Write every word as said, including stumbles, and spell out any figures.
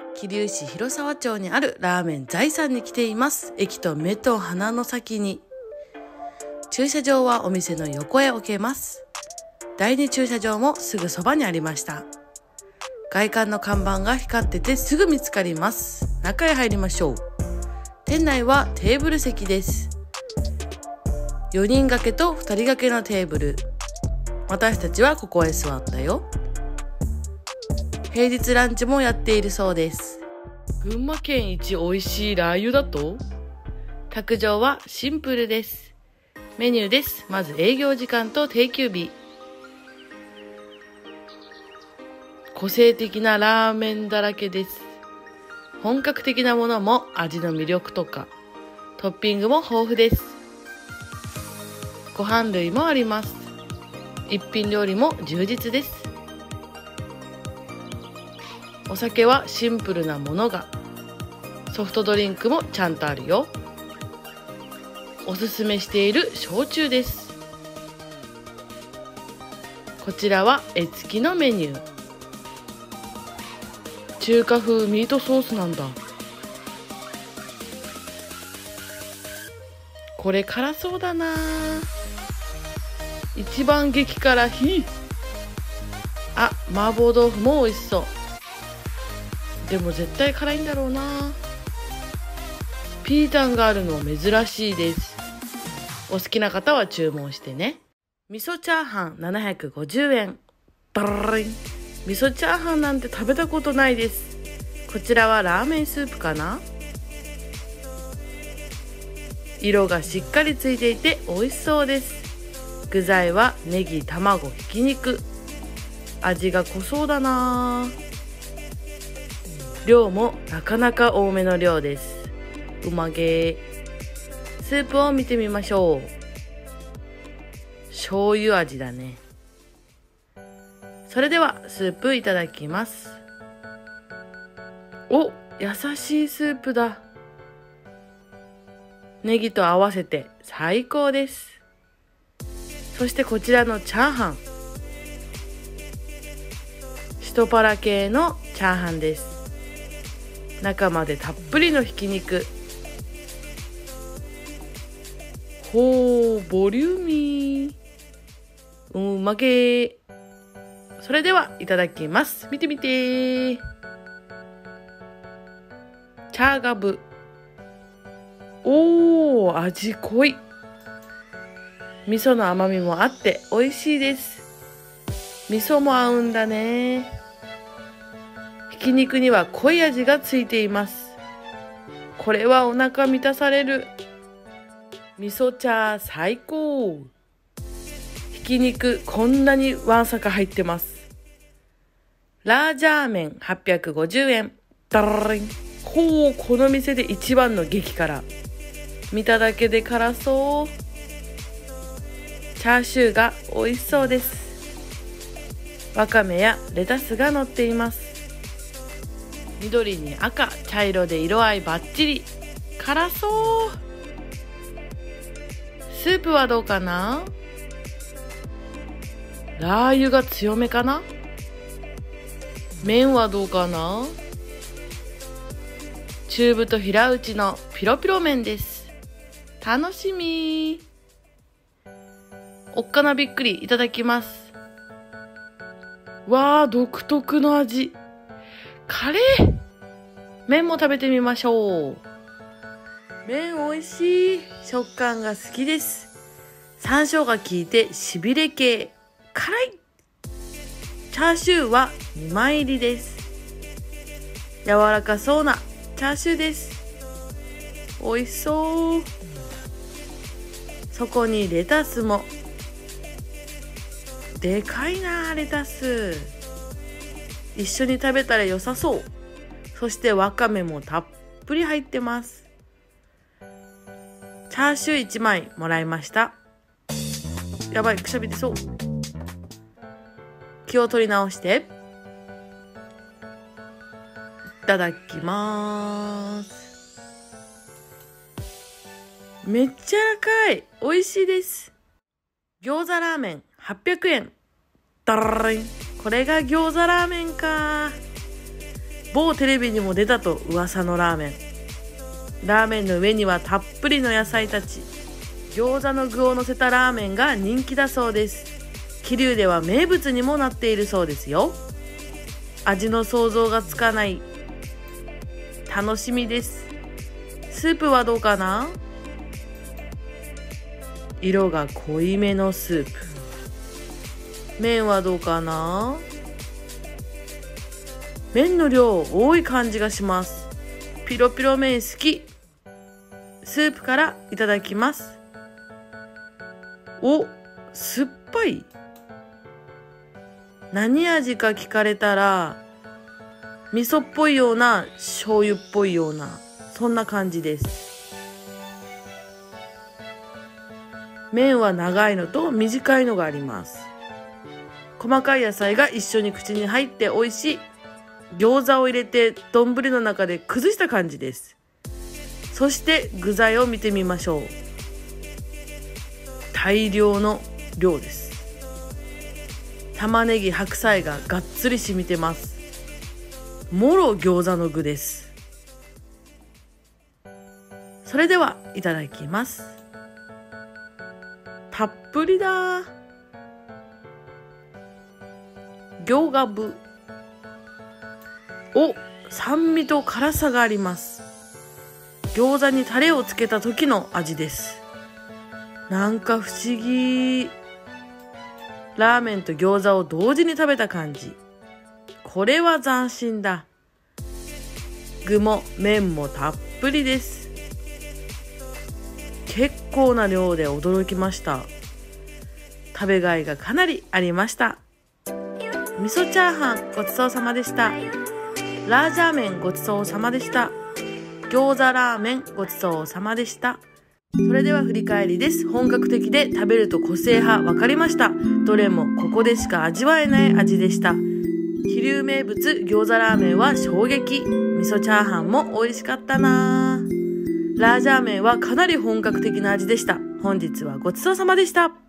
桐生市広沢町にあるラーメン財産に来ています。駅と目と鼻の先に。駐車場はお店の横へ置けます。第二駐車場もすぐそばにありました。外観の看板が光っててすぐ見つかります。中へ入りましょう。店内はテーブル席です。よにん掛けとふたり掛けのテーブル。私たちはここへ座ったよ。平日ランチもやっているそうです。群馬県一美味しいラー油だと？卓上はシンプルです。メニューです。まず営業時間と定休日。個性的なラーメンだらけです。本格的なものも味の魅力とか、トッピングも豊富です。ご飯類もあります。一品料理も充実です。お酒はシンプルなものが、ソフトドリンクもちゃんとあるよ。おすすめしている焼酎です。こちらは絵付きのメニュー。中華風ミートソースなんだ。これ辛そうだな。一番激辛火。あ、麻婆豆腐も美味しそう。でも絶対辛いんだろうな。ピータンがあるの珍しいです。お好きな方は注文してね。味噌チャーハンななひゃくごじゅうえん。ドロリン。味噌チャーハンなんて食べたことないです。こちらはラーメンスープかな。色がしっかりついていて美味しそうです。具材はネギ、卵、ひき肉。味が濃そうだな。量もなかなか多めの量です。うまげー。スープを見てみましょう。醤油味だね。それではスープいただきます。お、優しいスープだ。ネギと合わせて最高です。そしてこちらのチャーハン。シトパラ系のチャーハンです。中までたっぷりのひき肉。ほー、ボリューミー。うまげー。それではいただきます。見てみてー。チャーガブ。おー、味濃い。味噌の甘みもあって美味しいです。味噌も合うんだね。ひき肉には濃い味がついています。これはお腹満たされる。味噌茶最高。ひき肉こんなにわんさか入ってます。ラージャーメンはっぴゃくごじゅうえん。ダラリン。ほう、この店で一番の激辛。見ただけで辛そう。チャーシューが美味しそうです。わかめやレタスが乗っています。緑に赤、茶色で色合いバッチリ。辛そう。スープはどうかな。ラー油が強めかな。麺はどうかな。中太平打ちのピロピロ麺です。楽しみ。おっかなびっくりいただきます。わー、独特の味。カレー。麺も食べてみましょう。麺美味しい。食感が好きです。山椒が効いてしびれ系。辛い。チャーシューはにまい入りです。柔らかそうなチャーシューです。美味しそう。そこにレタスも。でかいなレタス。一緒に食べたら良さそう。そしてわかめもたっぷり入ってます。チャーシューいちまいもらいました。やばい、くしゃみ出そう。気を取り直していただきます。めっちゃ柔らかい。美味しいです。餃子ラーメンはっぴゃくえん。ダラリン。これが餃子ラーメンか。 某テレビにも出たと噂のラーメン。ラーメンの上にはたっぷりの野菜たち、餃子の具を乗せたラーメンが人気だそうです。桐生では名物にもなっているそうですよ。味の想像がつかない。楽しみです。スープはどうかな？色が濃いめのスープ。麺はどうかな？麺の量多い感じがします。ピロピロ麺好き。スープからいただきます。お、酸っぱい。何味か聞かれたら、味噌っぽいような、醤油っぽいような、そんな感じです。麺は長いのと短いのがあります。細かい野菜が一緒に口に入って美味しい。餃子を入れて丼の中で崩した感じです。そして具材を見てみましょう。大量の量です。玉ねぎ、白菜ががっつり染みてます。もろ餃子の具です。それではいただきます。たっぷりだ。餃子部。お、酸味と辛さがあります。餃子にタレをつけた時の味です。なんか不思議。ラーメンと餃子を同時に食べた感じ。これは斬新だ。具も麺もたっぷりです。結構な量で驚きました。食べがいがかなりありました。味噌チャーハンごちそうさまでした。ラージャー麺ごちそうさまでした。餃子ラーメンごちそうさまでした。それでは振り返りです。本格的で食べると個性派わかりました。どれもここでしか味わえない味でした。桐生名物餃子ラーメンは衝撃。味噌チャーハンも美味しかったな。ラージャー麺はかなり本格的な味でした。本日はごちそうさまでした。